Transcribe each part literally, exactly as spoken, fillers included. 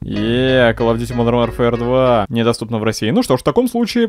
Еее, Call of Duty Modern Warfare два недоступна в России. Ну что ж, в таком случае...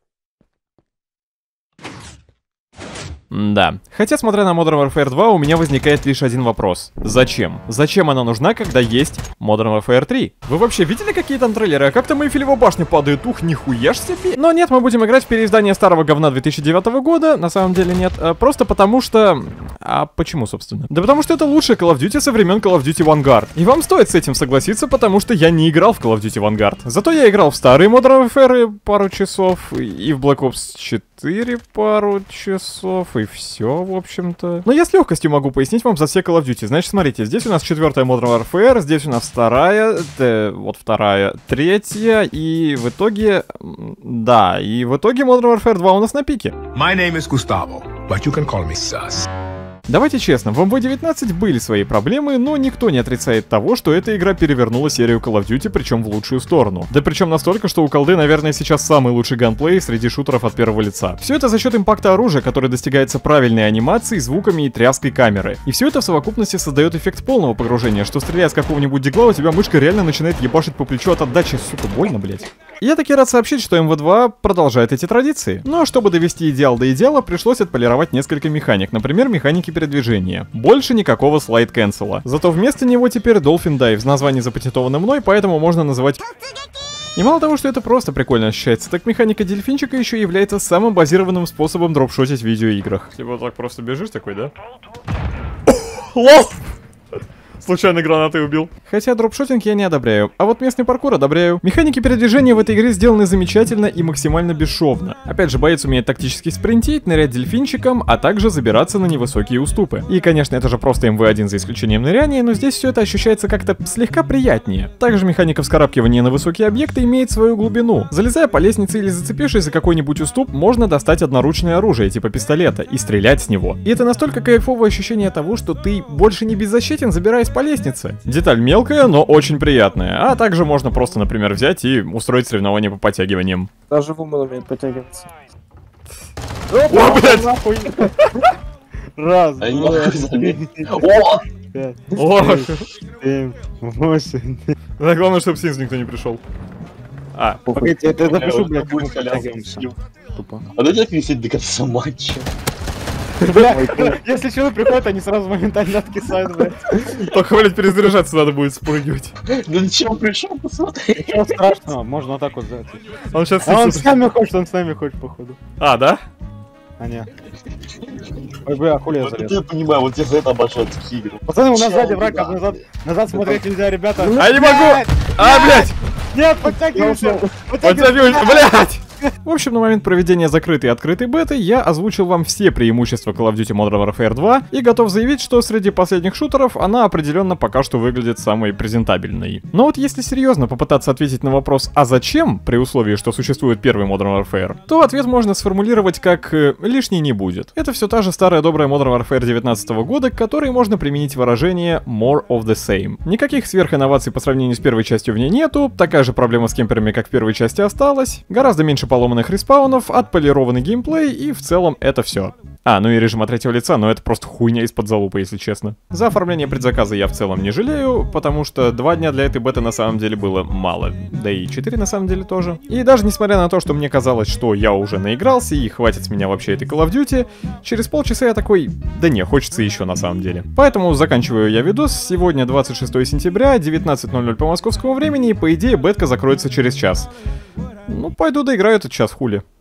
Да. Хотя, смотря на Modern Warfare два, у меня возникает лишь один вопрос. Зачем? Зачем она нужна, когда есть Modern Warfare три? Вы вообще видели какие там трейлеры? А как там Эйфелева башня падает? Ух, нихуя ж себе. Но нет, мы будем играть в переиздание старого говна две тысячи девятого года. На самом деле нет. А, просто потому что... А почему, собственно? Да потому что это лучший Call of Duty со времен Call of Duty Vanguard. И вам стоит с этим согласиться, потому что я не играл в Call of Duty Vanguard. Зато я играл в старые Modern Warfare пару часов, и в Black Ops четыре пару часов, и все, в общем-то. Но я с легкостью могу пояснить вам за все Call of Duty. Значит, смотрите, здесь у нас четвертая Modern Warfare, здесь у нас вторая, э, вот вторая, третья, и в итоге... Да, и в итоге Modern Warfare два у нас на пике. My name is Gustavo, but you can call me Sus. Давайте честно, в эм вэ девятнадцать были свои проблемы, но никто не отрицает того, что эта игра перевернула серию Call of Duty, причем в лучшую сторону. Да причем настолько, что у колды, наверное, сейчас самый лучший ганплей среди шутеров от первого лица. Все это за счет импакта оружия, который достигается правильной анимацией, звуками и тряской камеры. И все это в совокупности создает эффект полного погружения, что стреляя с какого-нибудь дигла, у тебя мышка реально начинает ебашить по плечу от отдачи, сука, больно, блять. Я таки рад сообщить, что эм вэ два продолжает эти традиции. Но чтобы довести идеал до идеала, пришлось отполировать несколько механик, например, механики передвижения. Больше никакого слайд-кэнсела. Зато вместо него теперь Dolphin Dive, название запатентовано мной, поэтому можно называть... И мало того, что это просто прикольно ощущается, так механика дельфинчика еще является самым базированным способом дропшотить в видеоиграх. Типа вот так просто бежишь такой, да? Лол! Случайно гранатой убил. Хотя дропшотинг я не одобряю, а вот местный паркур одобряю. Механики передвижения в этой игре сделаны замечательно и максимально бесшовно. Опять же, боец умеет тактически спринтить, нырять дельфинчиком, а также забираться на невысокие уступы. И, конечно, это же просто эм вэ один за исключением ныряния, но здесь все это ощущается как-то слегка приятнее. Также механика вскарабкивания на высокие объекты имеет свою глубину. Залезая по лестнице или зацепившись за какой-нибудь уступ, можно достать одноручное оружие, типа пистолета, и стрелять с него. И это настолько кайфовое ощущение того, что ты больше не беззащитен, забираясь по лестнице. Деталь мелкая, но очень приятная. А также можно просто, например, взять и устроить соревнование по подтягиваниям. Даже Вумен умеет подтягиваться. О, блядь! Раз, два, три, пять, шесть, семь, восемь. Да, главное, чтобы снизу никто не пришел. А, погодите, это напишу, блядь, кому подтягиваемся. Тупо. А дайте висеть до конца матча. Если человек приходит, они сразу моментально откисают, блядь. только, блядь, перезаряжаться надо будет спрыгивать. Да ничего, пришел, посмотри. Ничего страшного, можно вот так вот взять. Он сейчас... А он с нами хочет, он с нами хочет, походу. А, да? А, нет. Ой, бля, хули я Вот залез. я понимаю, вот я за это обожаю такие игры. Пацаны, у нас сзади враг, назад, назад смотреть нельзя, ребята. А не могу! А, блядь! Нет, подтягивайся! Подтягиваюсь, блядь! В общем, на момент проведения закрытой и открытой беты я озвучил вам все преимущества Call of Duty Modern Warfare два и готов заявить, что среди последних шутеров она определенно пока что выглядит самой презентабельной. Но вот если серьезно попытаться ответить на вопрос «а зачем?», при условии, что существует первый Modern Warfare, то ответ можно сформулировать как э, «лишний не будет». Это все та же старая добрая Modern Warfare девятнадцатого года, к которой можно применить выражение «more of the same». Никаких сверхинноваций по сравнению с первой частью в ней нету, такая же проблема с кемперами, как в первой части, осталась, гораздо меньше поломанных респаунов, отполированный геймплей, и в целом это все. А, ну и режим от третьего лица, но это просто хуйня из-под залупы, если честно. За оформление предзаказа я в целом не жалею, потому что два дня для этой беты на самом деле было мало. Да и четыре на самом деле тоже. И даже несмотря на то, что мне казалось, что я уже наигрался и хватит с меня вообще этой Call of Duty, через полчаса я такой, да не, хочется еще на самом деле. Поэтому заканчиваю я видос. Сегодня двадцать шестое сентября, девятнадцать ноль ноль по московскому времени, и по идее бетка закроется через час. Ну, пойду доиграю этот час, хули.